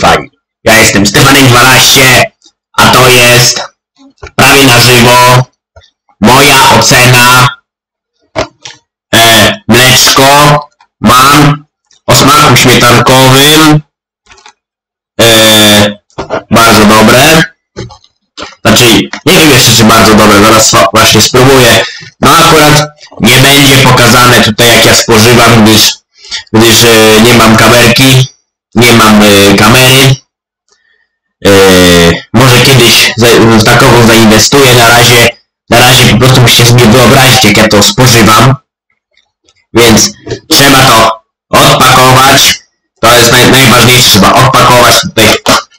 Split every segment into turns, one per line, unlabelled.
Spotify. Ja jestem Stefanek12, a to jest prawie na żywo moja ocena mleczko mam o smaku śmietankowym, bardzo dobre. Znaczy, nie wiem jeszcze, czy bardzo dobre, zaraz właśnie spróbuję. No akurat nie będzie pokazane tutaj, jak ja spożywam, gdyż nie mam kamerki, nie mam kamery. Może kiedyś w takową zainwestuję, na razie po prostu musicie sobie wyobrazić, jak ja to spożywam. Więc trzeba to odpakować, to jest najważniejsze, trzeba odpakować tutaj.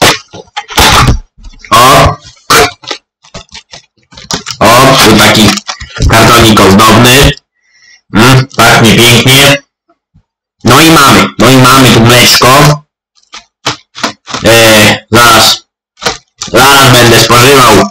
Tu taki kartonik ozdobny, pachnie pięknie. No i mamy tu mleczko. Zaraz będę spożywał.